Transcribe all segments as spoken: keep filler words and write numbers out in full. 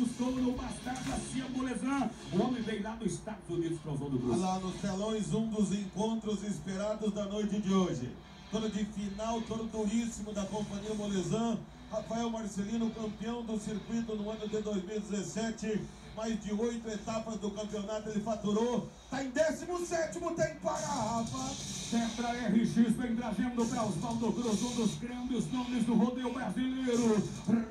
do Touro Bastardo Garcia Molezan. O homem veio lá dos Estados Unidos para o João do Bruno. Lá nos telões, um dos encontros esperados da noite de hoje. Toro de final, toro duríssimo da Companhia Molezan. Rafael Marcelino, campeão do circuito no ano de dois mil e dezessete. Mais de oito etapas do campeonato ele faturou. Está em décimo sétimo, tem para Rafa. Tetra R X vem trazendo para Osvaldo Cruz, um dos grandes nomes do rodeio brasileiro.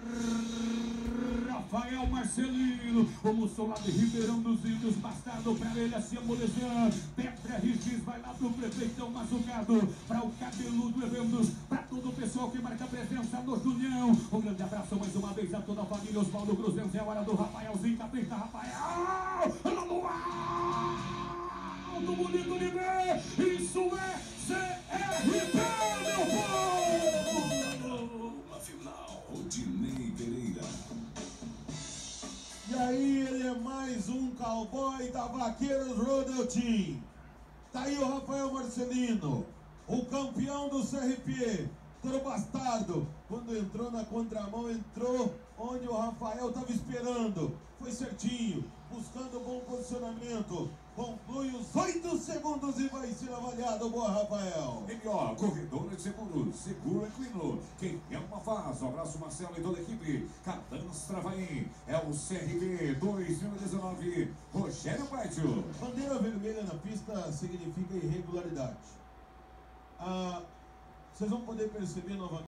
Rafael Marcelino, o moção lá de Ribeirão dos Índios, Bastardo para ele, assim, Molezan. Tetra R X vai lá pro Prefeitão Mazucado, para o Cabeludo Eventos, para todo o pessoal que marca presença no Julião. Um grande abraço mais uma vez a toda a família Osvaldo Cruz. É a hora do Rafaelzinho, capricha, Rafael! No alto, bonito de ver! Isso é C R P, meu povo! Na final, Odinei Pereira. E aí ele é mais um cowboy da Vaqueiros Rodeo Team. Tá aí o Rafael Marcelino, o campeão do C R P, Toro Bastardo. Quando entrou na contramão, entrou onde o Rafael estava esperando. Foi certinho, buscando bom posicionamento. Conclui os oito segundos e vai ser avaliado. Boa, Rafael. M O, Corredora de Seguros, Seguro Equino. Quem é uma faz, um abraço Marcelo e toda a equipe. Cadastra Travaim, é o C R P dois mil e dezenove, Rogério Pátio. Bandeira vermelha na pista significa irregularidade. Ah, vocês vão poder perceber novamente.